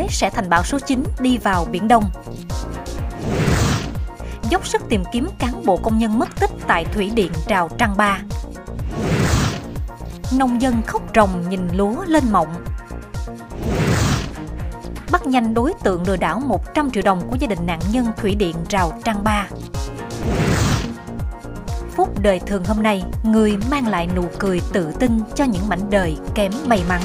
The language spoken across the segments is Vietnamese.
sẽ thành bão số 9 đi vào Biển Đông. Dốc sức tìm kiếm cán bộ công nhân mất tích tại thủy điện Rào Trăng Ba. Nông dân khóc ròng nhìn lúa lên mộng. Bắt nhanh đối tượng lừa đảo 100 triệu đồng của gia đình nạn nhân thủy điện Rào Trăng Ba. Phút đời thường hôm nay, người mang lại nụ cười tự tin cho những mảnh đời kém may mắn.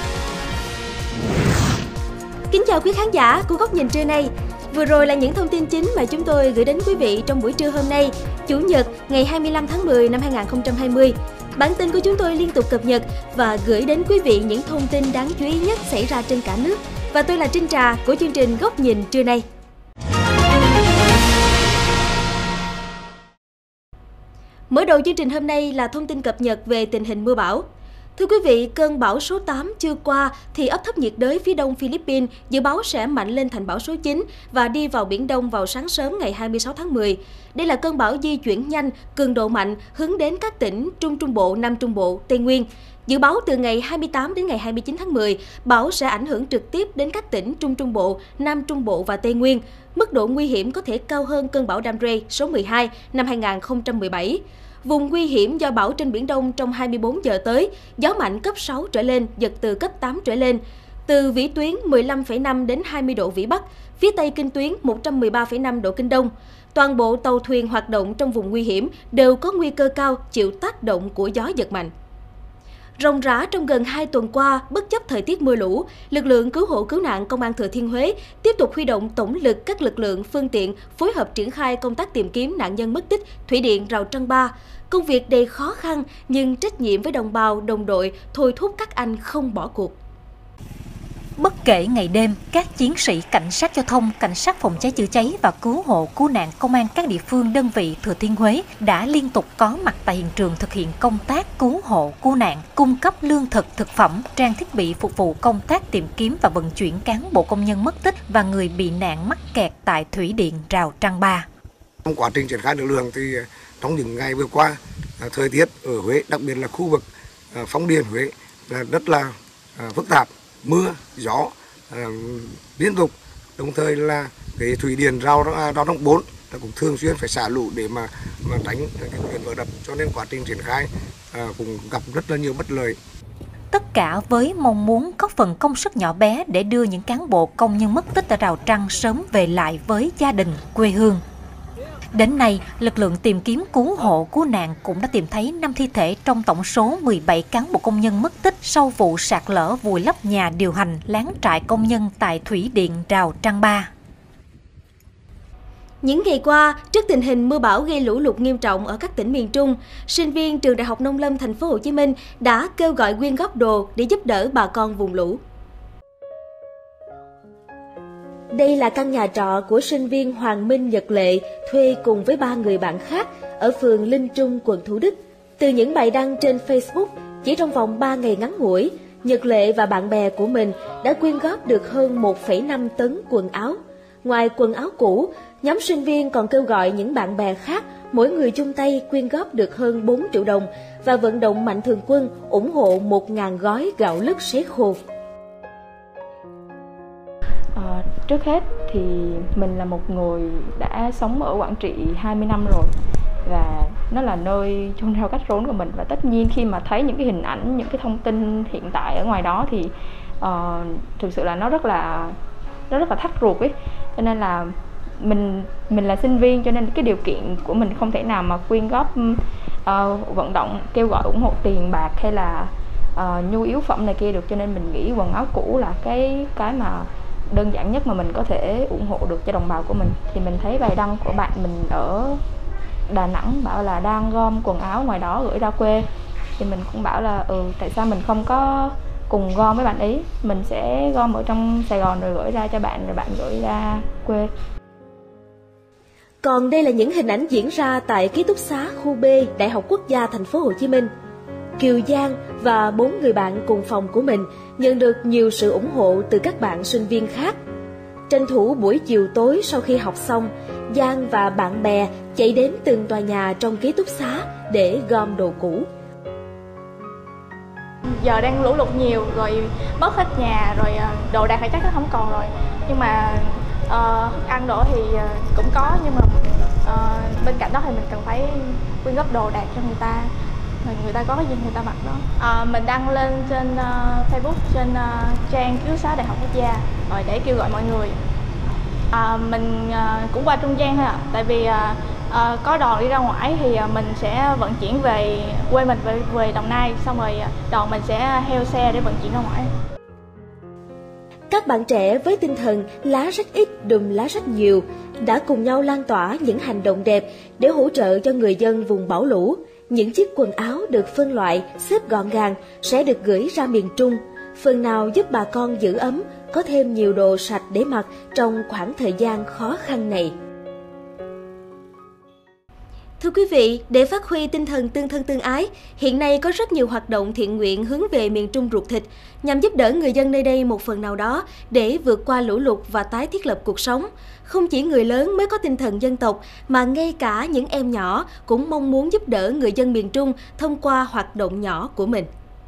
Kính chào quý khán giả của Góc Nhìn trưa nay. Vừa rồi là những thông tin chính mà chúng tôi gửi đến quý vị trong buổi trưa hôm nay, Chủ nhật ngày 25 tháng 10 năm 2020. Bản tin của chúng tôi liên tục cập nhật và gửi đến quý vị những thông tin đáng chú ý nhất xảy ra trên cả nước. Và tôi là Trinh Trà của chương trình Góc Nhìn trưa nay. Mở đầu chương trình hôm nay là thông tin cập nhật về tình hình mưa bão. Thưa quý vị, cơn bão số 8 chưa qua thì áp thấp nhiệt đới phía đông Philippines dự báo sẽ mạnh lên thành bão số 9 và đi vào Biển Đông vào sáng sớm ngày 26 tháng 10. Đây là cơn bão di chuyển nhanh, cường độ mạnh, hướng đến các tỉnh Trung Trung Bộ, Nam Trung Bộ, Tây Nguyên. Dự báo từ ngày 28 đến ngày 29 tháng 10, bão sẽ ảnh hưởng trực tiếp đến các tỉnh Trung Trung Bộ, Nam Trung Bộ và Tây Nguyên. Mức độ nguy hiểm có thể cao hơn cơn bão Damre số 12 năm 2017. Vùng nguy hiểm do bão trên Biển Đông trong 24 giờ tới, gió mạnh cấp 6 trở lên, giật từ cấp 8 trở lên. Từ vĩ tuyến 15,5 đến 20 độ Vĩ Bắc, phía Tây kinh tuyến 113,5 độ Kinh Đông. Toàn bộ tàu thuyền hoạt động trong vùng nguy hiểm đều có nguy cơ cao chịu tác động của gió giật mạnh. Ròng rã trong gần 2 tuần qua, bất chấp thời tiết mưa lũ, lực lượng cứu hộ cứu nạn Công an Thừa Thiên Huế tiếp tục huy động tổng lực các lực lượng, phương tiện, phối hợp triển khai công tác tìm kiếm nạn nhân mất tích thủy điện Rào Trăng Ba. Công việc đầy khó khăn nhưng trách nhiệm với đồng bào, đồng đội thôi thúc các anh không bỏ cuộc. Bất kể ngày đêm, các chiến sĩ cảnh sát giao thông, cảnh sát phòng cháy chữa cháy và cứu hộ cứu nạn công an các địa phương đơn vị Thừa Thiên Huế đã liên tục có mặt tại hiện trường thực hiện công tác cứu hộ cứu nạn, cung cấp lương thực, thực phẩm, trang thiết bị phục vụ công tác tìm kiếm và vận chuyển cán bộ công nhân mất tích và người bị nạn mắc kẹt tại thủy điện Rào Trăng Ba. Trong quá trình triển khai lực lượng thì trong những ngày vừa qua, thời tiết ở Huế, đặc biệt là khu vực Phong Điền Huế là rất là phức tạp, mưa, gió liên tục, đồng thời là cái thủy điện Rào Trăng 4 cũng thường xuyên phải xả lũ để mà tránh cái chuyện vỡ đập, cho nên quá trình triển khai cũng gặp rất là nhiều bất lợi. Tất cả với mong muốn góp phần công sức nhỏ bé để đưa những cán bộ công nhân mất tích ở Rào Trăng sớm về lại với gia đình, quê hương. Đến nay, lực lượng tìm kiếm cứu hộ cứu nạn cũng đã tìm thấy 5 thi thể trong tổng số 17 cán bộ công nhân mất tích sau vụ sạt lở vùi lấp nhà điều hành lán trại công nhân tại thủy điện Rào Trăng Ba. Những ngày qua, trước tình hình mưa bão gây lũ lụt nghiêm trọng ở các tỉnh miền Trung, sinh viên trường Đại học Nông lâm Thành phố Hồ Chí Minh đã kêu gọi quyên góp đồ để giúp đỡ bà con vùng lũ. Đây là căn nhà trọ của sinh viên Hoàng Minh Nhật Lệ thuê cùng với 3 người bạn khác ở phường Linh Trung, quận Thủ Đức. Từ những bài đăng trên Facebook, chỉ trong vòng 3 ngày ngắn ngủi, Nhật Lệ và bạn bè của mình đã quyên góp được hơn 1,5 tấn quần áo. Ngoài quần áo cũ, nhóm sinh viên còn kêu gọi những bạn bè khác mỗi người chung tay quyên góp được hơn 4 triệu đồng và vận động Mạnh Thường Quân ủng hộ 1.000 gói gạo lứt sấy khô. Trước hết thì mình là một người đã sống ở Quảng Trị 20 năm rồi và nó là nơi chôn rau cắt rốn của mình, và tất nhiên khi mà thấy những cái hình ảnh, những cái thông tin hiện tại ở ngoài đó thì thực sự là nó rất là thắt ruột ấy. Cho nên là mình là sinh viên, cho nên cái điều kiện của mình không thể nào mà quyên góp vận động kêu gọi ủng hộ tiền bạc hay là nhu yếu phẩm này kia được, cho nên mình nghĩ quần áo cũ là cái mà đơn giản nhất mà mình có thể ủng hộ được cho đồng bào của mình. Thì mình thấy bài đăng của bạn mình ở Đà Nẵng bảo là đang gom quần áo ngoài đó gửi ra quê, thì mình cũng bảo là tại sao mình không có cùng gom với bạn ấy, mình sẽ gom ở trong Sài Gòn rồi gửi ra cho bạn, rồi bạn gửi ra quê. Còn đây là những hình ảnh diễn ra tại ký túc xá khu B Đại học Quốc gia Thành phố Hồ Chí Minh. Kiều Giang và 4 người bạn cùng phòng của mình nhận được nhiều sự ủng hộ từ các bạn sinh viên khác. Tranh thủ buổi chiều tối sau khi học xong, Giang và bạn bè chạy đến từng tòa nhà trong ký túc xá để gom đồ cũ. Giờ đang lũ lụt nhiều rồi, mất hết nhà rồi, đồ đạc thì chắc không còn rồi. Nhưng mà ăn đổ thì cũng có, nhưng mà bên cạnh đó thì mình cần phải quyên góp đồ đạc cho người ta. Người ta có cái gì người ta mặc đó. Mình đăng lên trên Facebook, trên trang ký túc xá Đại học Quốc gia rồi để kêu gọi mọi người. Mình cũng qua trung gian thôi ạ. Tại vì có đoàn đi ra ngoài thì mình sẽ vận chuyển về quê mình, về Đồng Nai, xong rồi đoàn mình sẽ heo xe để vận chuyển ra ngoài. Các bạn trẻ với tinh thần lá rất ít đùm lá rất nhiều đã cùng nhau lan tỏa những hành động đẹp để hỗ trợ cho người dân vùng bão lũ. Những chiếc quần áo được phân loại, xếp gọn gàng sẽ được gửi ra miền Trung, phần nào giúp bà con giữ ấm, có thêm nhiều đồ sạch để mặc trong khoảng thời gian khó khăn này. Thưa quý vị, để phát huy tinh thần tương thân tương ái, hiện nay có rất nhiều hoạt động thiện nguyện hướng về miền Trung ruột thịt, nhằm giúp đỡ người dân nơi đây một phần nào đó để vượt qua lũ lụt và tái thiết lập cuộc sống. Không chỉ người lớn mới có tinh thần dân tộc, mà ngay cả những em nhỏ cũng mong muốn giúp đỡ người dân miền Trung thông qua hoạt động nhỏ của mình.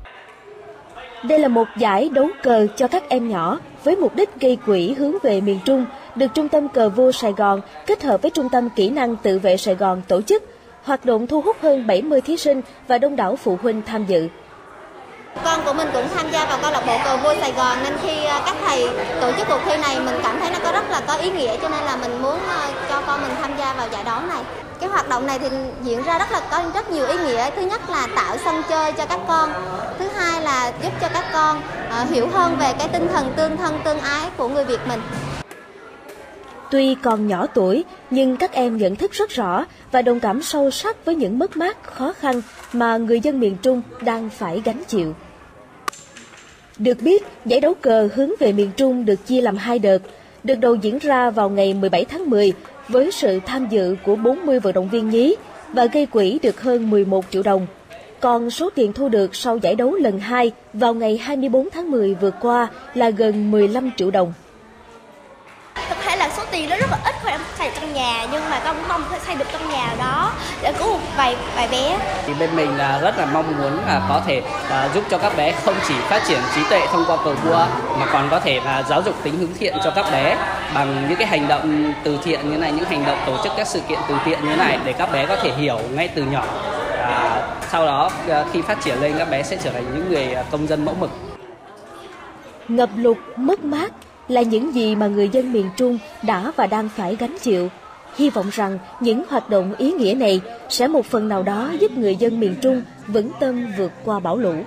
Đây là một giải đấu cờ cho các em nhỏ với mục đích gây quỹ hướng về miền Trung, được Trung tâm Cờ vua Sài Gòn kết hợp với Trung tâm Kỹ năng Tự vệ Sài Gòn tổ chức. Hoạt động thu hút hơn 70 thí sinh và đông đảo phụ huynh tham dự. Con của mình cũng tham gia vào câu lạc bộ Cờ vua Sài Gòn, nên khi các thầy tổ chức cuộc thi này mình cảm thấy nó có rất là có ý nghĩa, cho nên là mình muốn cho con mình tham gia vào giải đấu này. Cái hoạt động này thì diễn ra có rất nhiều ý nghĩa. Thứ nhất là tạo sân chơi cho các con. Thứ hai là giúp cho các con hiểu hơn về cái tinh thần tương thân tương ái của người Việt mình. Tuy còn nhỏ tuổi, nhưng các em nhận thức rất rõ và đồng cảm sâu sắc với những mất mát, khó khăn mà người dân miền Trung đang phải gánh chịu. Được biết, giải đấu cờ hướng về miền Trung được chia làm 2 đợt. Đợt đầu diễn ra vào ngày 17 tháng 10 với sự tham dự của 40 vận động viên nhí và gây quỹ được hơn 11 triệu đồng. Còn số tiền thu được sau giải đấu lần 2 vào ngày 24 tháng 10 vừa qua là gần 15 triệu đồng. Thực thể là số tiền đó rất là ít, không em xài trong nhà, nhưng mà con mong thể xây được trong nhà đó để cứu một vài bé. Thì bên mình là rất là mong muốn là có thể giúp cho các bé không chỉ phát triển trí tuệ thông qua cờ vua, mà còn có thể là giáo dục tính hướng thiện cho các bé bằng những cái hành động từ thiện như này, những hành động tổ chức các sự kiện từ thiện như này để các bé có thể hiểu ngay từ nhỏ. Sau đó khi phát triển lên, các bé sẽ trở thành những người công dân mẫu mực. Ngập lụt, mất mát là những gì mà người dân miền Trung đã và đang phải gánh chịu. Hy vọng rằng những hoạt động ý nghĩa này sẽ một phần nào đó giúp người dân miền Trung vững tâm vượt qua bão lũ.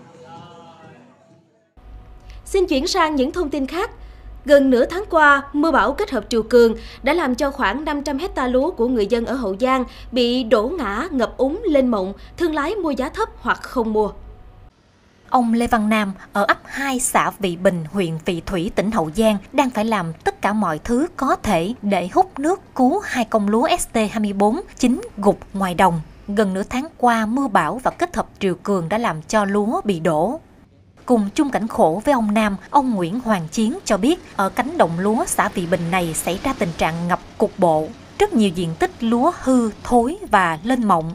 Xin chuyển sang những thông tin khác. Gần nửa tháng qua, mưa bão kết hợp triều cường đã làm cho khoảng 500 hectare lúa của người dân ở Hậu Giang bị đổ ngã, ngập úng, lên mộng, thương lái mua giá thấp hoặc không mua. Ông Lê Văn Nam ở ấp 2 xã Vị Bình, huyện Vị Thủy, tỉnh Hậu Giang đang phải làm tất cả mọi thứ có thể để hút nước cứu 2 công lúa ST24 chín gục ngoài đồng. Gần nửa tháng qua, mưa bão và kết hợp triều cường đã làm cho lúa bị đổ. Cùng chung cảnh khổ với ông Nam, ông Nguyễn Hoàng Chiến cho biết ở cánh đồng lúa xã Vị Bình này xảy ra tình trạng ngập cục bộ. Rất nhiều diện tích lúa hư, thối và lên mộng.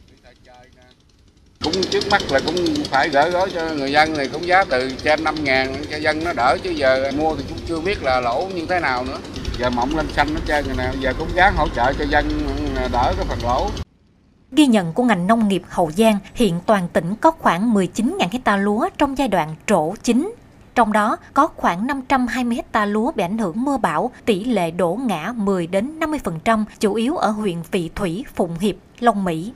Cũng trước mắt là cũng phải gỡ gói cho người dân này, cũng giá từ trên 5.000 cho dân nó đỡ, chứ giờ mua thì cũng chưa biết là lỗ như thế nào nữa. Giờ mộng lên xanh hết trơn rồi nè, giờ cũng gắng hỗ trợ cho dân đỡ cái phần lỗ. Ghi nhận của ngành nông nghiệp Hậu Giang, hiện toàn tỉnh có khoảng 19.000 hectare lúa trong giai đoạn trổ chín. Trong đó có khoảng 520 hectare lúa bị ảnh hưởng mưa bão, tỷ lệ đổ ngã 10-50%, chủ yếu ở huyện Vị Thủy, Phụng Hiệp, Long Mỹ.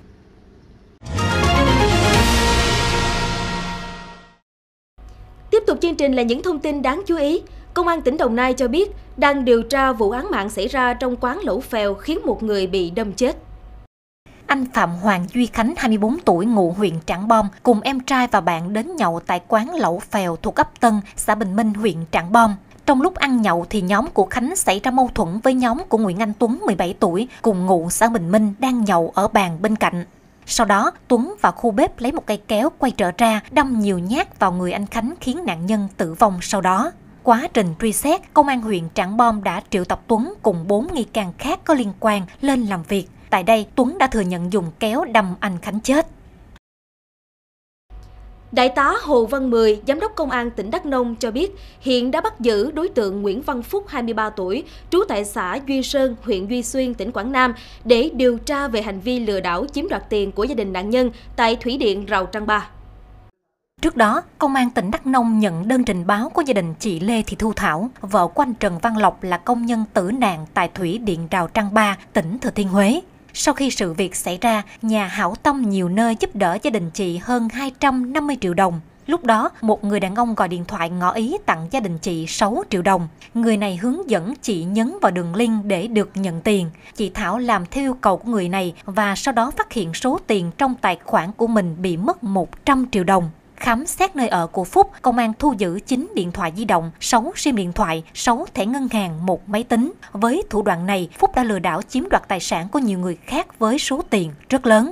Tiếp tục chương trình là những thông tin đáng chú ý. Công an tỉnh Đồng Nai cho biết đang điều tra vụ án mạng xảy ra trong quán lẩu phèo khiến một người bị đâm chết. Anh Phạm Hoàng Duy Khánh, 24 tuổi, ngụ huyện Trảng Bom, cùng em trai và bạn đến nhậu tại quán lẩu phèo thuộc ấp Tân, xã Bình Minh, huyện Trảng Bom. Trong lúc ăn nhậu thì nhóm của Khánh xảy ra mâu thuẫn với nhóm của Nguyễn Anh Tuấn, 17 tuổi, cùng ngụ xã Bình Minh đang nhậu ở bàn bên cạnh. Sau đó, Tuấn vào khu bếp lấy một cây kéo quay trở ra, đâm nhiều nhát vào người anh Khánh khiến nạn nhân tử vong sau đó. Quá trình truy xét, Công an huyện Trảng Bom đã triệu tập Tuấn cùng 4 nghi can khác có liên quan lên làm việc. Tại đây, Tuấn đã thừa nhận dùng kéo đâm anh Khánh chết. Đại tá Hồ Văn Mười, Giám đốc Công an tỉnh Đắk Nông cho biết hiện đã bắt giữ đối tượng Nguyễn Văn Phúc, 23 tuổi, trú tại xã Duy Sơn, huyện Duy Xuyên, tỉnh Quảng Nam để điều tra về hành vi lừa đảo chiếm đoạt tiền của gia đình nạn nhân tại Thủy điện Rào Trăng Ba. Trước đó, Công an tỉnh Đắk Nông nhận đơn trình báo của gia đình chị Lê Thị Thu Thảo, vợ của anh Trần Văn Lộc là công nhân tử nạn tại Thủy điện Rào Trăng Ba, tỉnh Thừa Thiên Huế. Sau khi sự việc xảy ra, nhà hảo tâm nhiều nơi giúp đỡ gia đình chị hơn 250 triệu đồng. Lúc đó, một người đàn ông gọi điện thoại ngỏ ý tặng gia đình chị 6 triệu đồng. Người này hướng dẫn chị nhấn vào đường link để được nhận tiền. Chị Thảo làm theo yêu cầu của người này và sau đó phát hiện số tiền trong tài khoản của mình bị mất 100 triệu đồng. Khám xét nơi ở của Phúc, công an thu giữ 9 điện thoại di động, 6 sim điện thoại, 6 thẻ ngân hàng, 1 máy tính. Với thủ đoạn này, Phúc đã lừa đảo chiếm đoạt tài sản của nhiều người khác với số tiền rất lớn.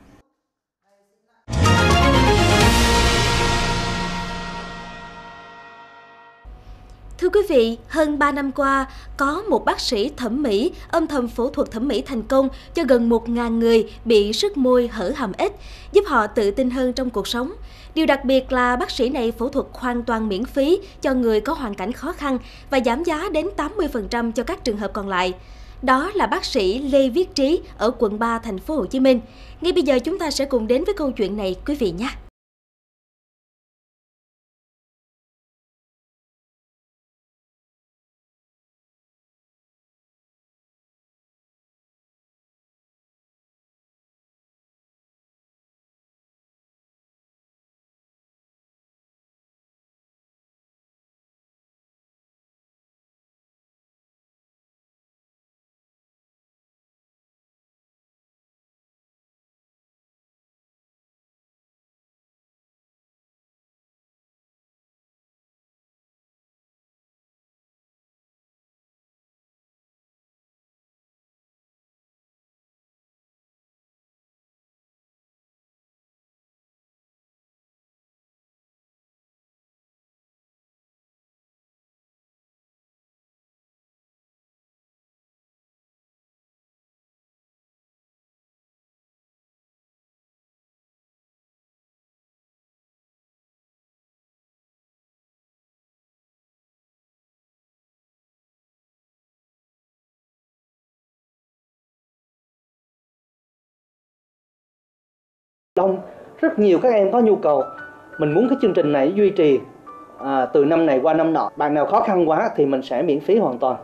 Thưa quý vị, hơn 3 năm qua, có một bác sĩ thẩm mỹ âm thầm phẫu thuật thẩm mỹ thành công cho gần 1.000 người bị sứt môi hở hàm ếch, giúp họ tự tin hơn trong cuộc sống. Điều đặc biệt là bác sĩ này phẫu thuật hoàn toàn miễn phí cho người có hoàn cảnh khó khăn và giảm giá đến 80% cho các trường hợp còn lại. Đó là bác sĩ Lê Viết Trí ở quận 3, thành phố Hồ Chí Minh. Ngay bây giờ chúng ta sẽ cùng đến với câu chuyện này quý vị nhé. Đông rất nhiều các em có nhu cầu, mình muốn cái chương trình này duy trì từ năm này qua năm nọ. Bạn nào khó khăn quá thì mình sẽ miễn phí hoàn toàn.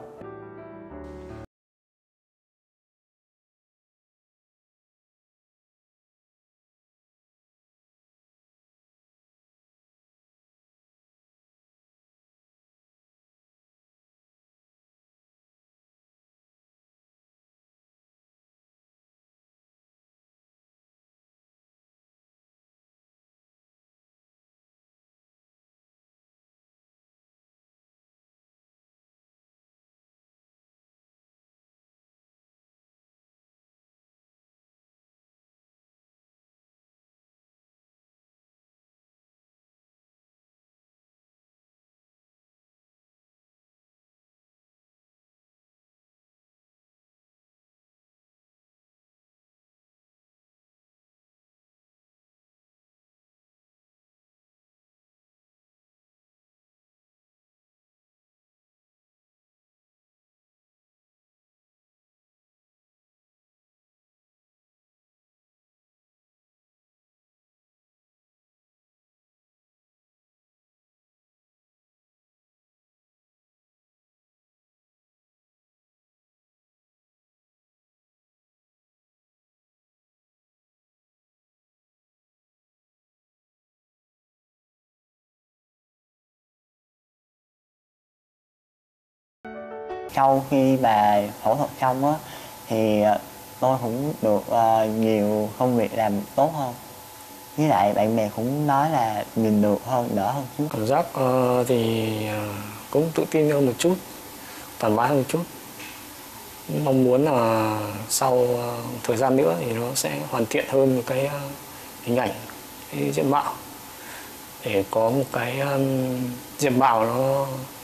Sau khi bà phẫu thuật xong á, thì tôi cũng được nhiều công việc làm tốt hơn. Với lại bạn bè cũng nói là nhìn được hơn, đỡ hơn chút. Cảm giác thì cũng tự tin hơn một chút, thoải mái hơn một chút. Mong muốn là sau thời gian nữa thì nó sẽ hoàn thiện hơn một cái hình ảnh, cái diện mạo, để có một cái diện mạo nó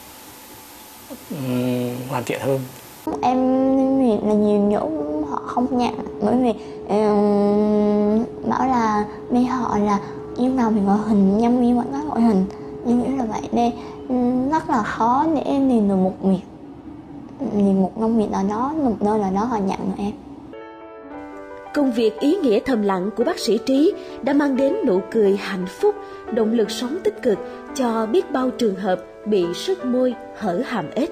hoàn thiện hơn. Em là nhiều nhũ họ không nhận, bởi vì bảo là bên họ là lúc nào mình gọi hình, nhân viên vẫn nói gọi hình, nhưng nghĩ là vậy nên rất là khó để em tìm được một việc, tìm một công việc nào đó, một nơi nào đó họ nhận được em. Công việc ý nghĩa thầm lặng của bác sĩ Trí đã mang đến nụ cười hạnh phúc, động lực sống tích cực cho biết bao trường hợp bị sứt môi, hở hàm ếch.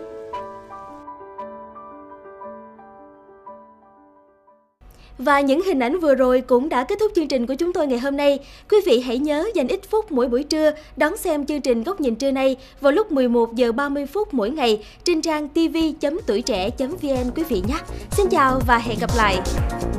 Và những hình ảnh vừa rồi cũng đã kết thúc chương trình của chúng tôi ngày hôm nay. Quý vị hãy nhớ dành ít phút mỗi buổi trưa đón xem chương trình Góc nhìn trưa nay vào lúc 11 giờ 30 phút mỗi ngày trên trang tv.tuitre.vn quý vị nhé. Xin chào và hẹn gặp lại.